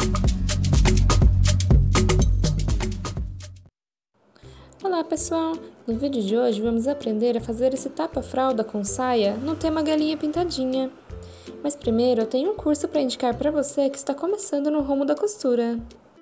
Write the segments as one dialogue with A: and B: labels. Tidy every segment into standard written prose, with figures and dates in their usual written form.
A: Olá pessoal! No vídeo de hoje vamos aprender a fazer esse tapa-fralda com saia no tema galinha pintadinha. Mas primeiro eu tenho um curso para indicar para você que está começando no rumo da costura.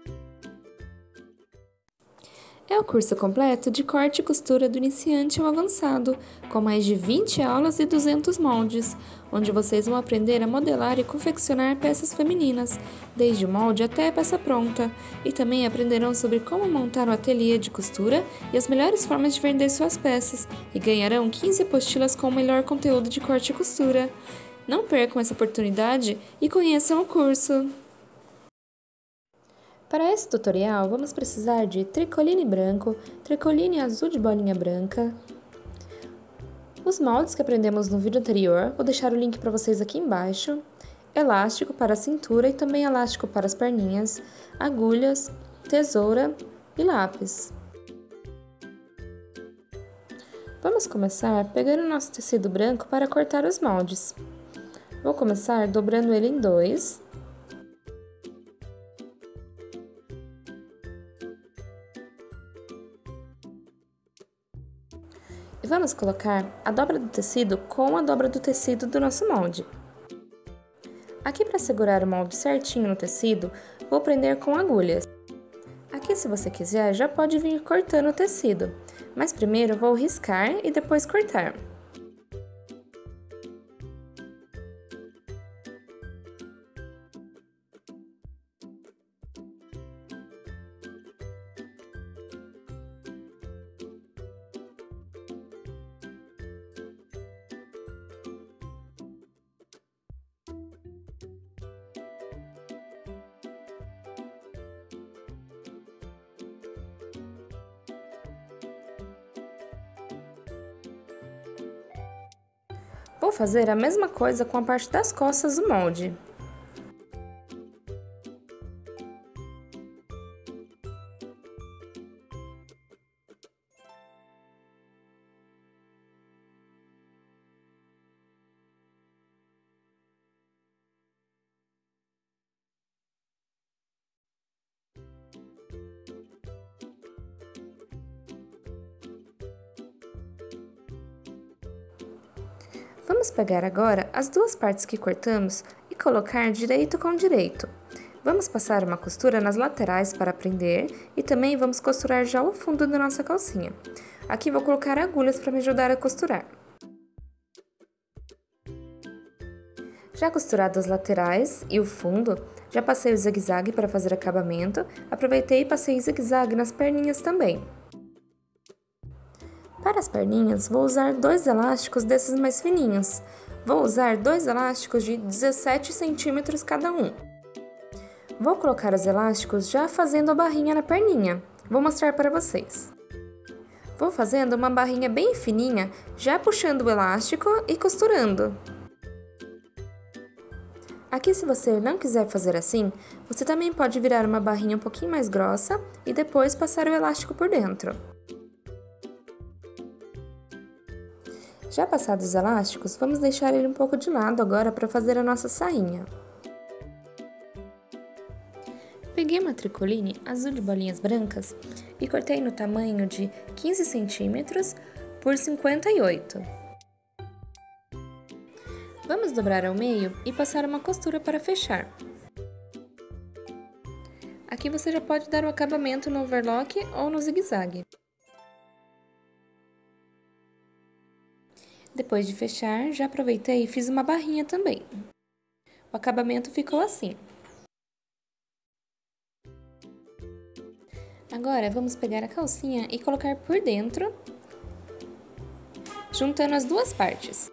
A: É o curso completo de corte e costura do iniciante ao avançado, com mais de 20 aulas e 200 moldes, onde vocês vão aprender a modelar e confeccionar peças femininas, desde o molde até a peça pronta, e também aprenderão sobre como montar um ateliê de costura e as melhores formas de vender suas peças, e ganharão 15 apostilas com o melhor conteúdo de corte e costura. Não percam essa oportunidade e conheçam o curso! Para esse tutorial, vamos precisar de tricoline branco, tricoline azul de bolinha branca, os moldes que aprendemos no vídeo anterior, vou deixar o link para vocês aqui embaixo, elástico para a cintura e também elástico para as perninhas, agulhas, tesoura e lápis. Vamos começar pegando o nosso tecido branco para cortar os moldes. Vou começar dobrando ele em dois. E vamos colocar a dobra do tecido com a dobra do tecido do nosso molde. Aqui, para segurar o molde certinho no tecido, vou prender com agulhas. Aqui, se você quiser, já pode vir cortando o tecido, mas primeiro vou riscar e depois cortar. Vou fazer a mesma coisa com a parte das costas do molde. Vamos pegar agora as duas partes que cortamos e colocar direito com direito. Vamos passar uma costura nas laterais para prender e também vamos costurar já o fundo da nossa calcinha. Aqui vou colocar agulhas para me ajudar a costurar. Já costuradas as laterais e o fundo, já passei o zigue-zague para fazer acabamento, aproveitei e passei zigue-zague nas perninhas também. Para as perninhas, vou usar dois elásticos desses mais fininhos. Vou usar dois elásticos de 17 centímetros cada um. Vou colocar os elásticos já fazendo a barrinha na perninha. Vou mostrar para vocês. Vou fazendo uma barrinha bem fininha, já puxando o elástico e costurando. Aqui, se você não quiser fazer assim, você também pode virar uma barrinha um pouquinho mais grossa e depois passar o elástico por dentro. Já passados os elásticos, vamos deixar ele um pouco de lado agora para fazer a nossa sainha. Peguei uma tricoline azul de bolinhas brancas e cortei no tamanho de 15 centímetros por 58. Vamos dobrar ao meio e passar uma costura para fechar. Aqui você já pode dar o acabamento no overlock ou no zigue-zague. Depois de fechar, já aproveitei e fiz uma barrinha também. O acabamento ficou assim. Agora, vamos pegar a calcinha e colocar por dentro, juntando as duas partes.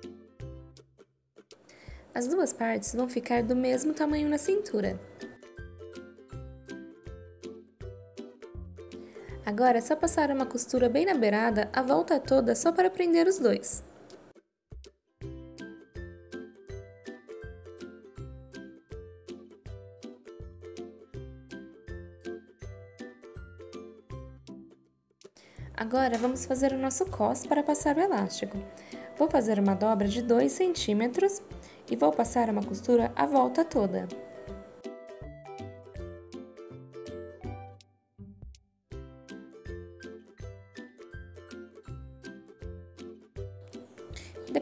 A: As duas partes vão ficar do mesmo tamanho na cintura. Agora é só passar uma costura bem na beirada, a volta toda só para prender os dois. Agora, vamos fazer o nosso cos para passar o elástico. Vou fazer uma dobra de 2 centímetros e vou passar uma costura a volta toda.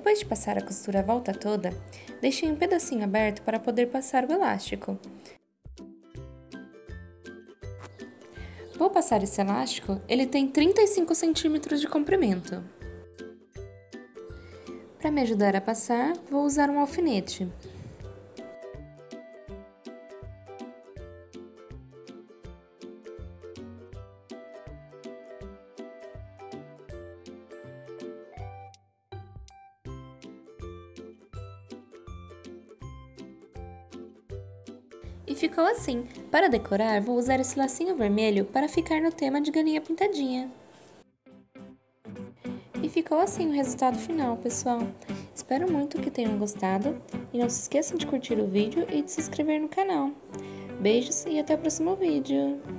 A: Depois de passar a costura à volta toda, deixei um pedacinho aberto para poder passar o elástico. Vou passar esse elástico, ele tem 35 centímetros de comprimento. Para me ajudar a passar, vou usar um alfinete. E ficou assim. Para decorar, vou usar esse lacinho vermelho para ficar no tema de galinha pintadinha. E ficou assim o resultado final, pessoal. Espero muito que tenham gostado e não se esqueçam de curtir o vídeo e de se inscrever no canal. Beijos e até o próximo vídeo!